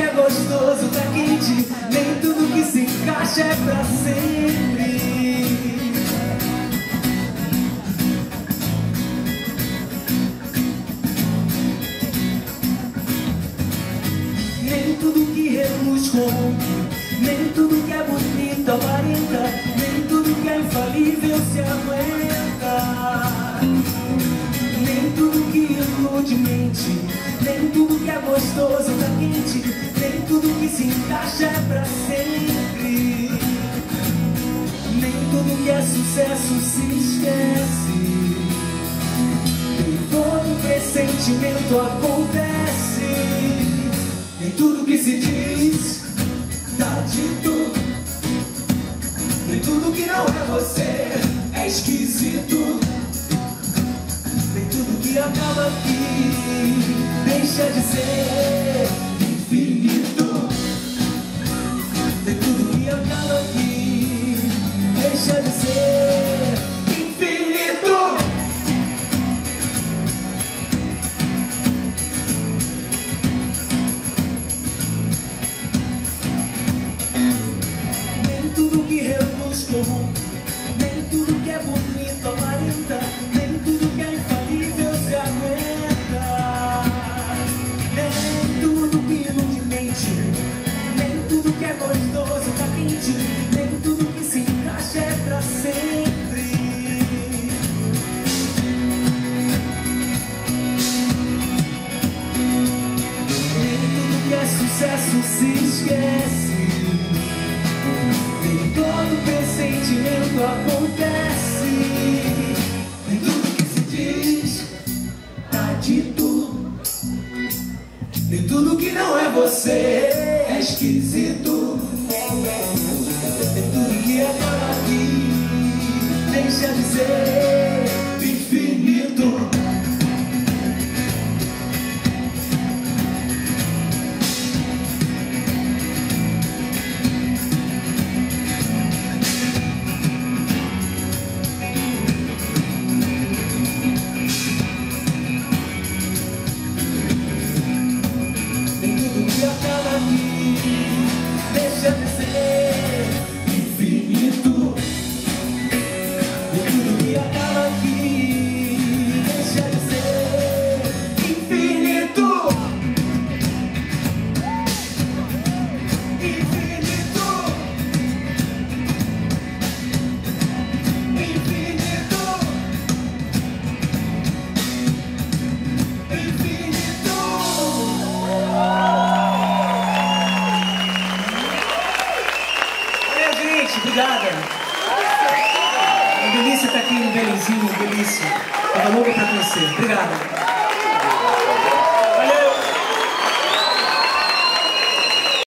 é gostoso tá quente, nem tudo que se encaixa é pra sempre. Nem tudo que reluz corrompe, nem tudo que é bonito aparenta, nem tudo que é infalível se aguenta. Nem tudo que ilude mente, nem tudo que é gostoso tá quente, nem tudo que se encaixa é pra sempre. Nem tudo que é sucesso se esquece, nem todo pressentimento acontece. Nem tudo que se diz tá dito, nem tudo que não é você é esquisito. Nem tudo que acaba aqui deixa de ser infinito. Nem tudo que acaba aqui deixa de ser infinito. Nem tudo que reluz corrompe, nem tudo que é bonito aparenta, nem tudo que é infalível se aguenta. Nem tudo que ilude mente, nem tudo que é gostoso tá quente, nem tudo que se encaixa é pra sempre. Nem tudo que é sucesso se esquece, nem todo pressentimento acontece. Nem tudo que se diz tá dito, nem tudo que não é você é esquisito. Nem tudo que acaba aqui deixa de ser infinito. Deixa de ser infinito. E tudo que acaba aqui deixa de ser infinito. Infinito. Infinito. Infinito. Obrigada. Uma delícia estar aqui no Belenzinho, delícia. Tava louco pra conhecer. Obrigada.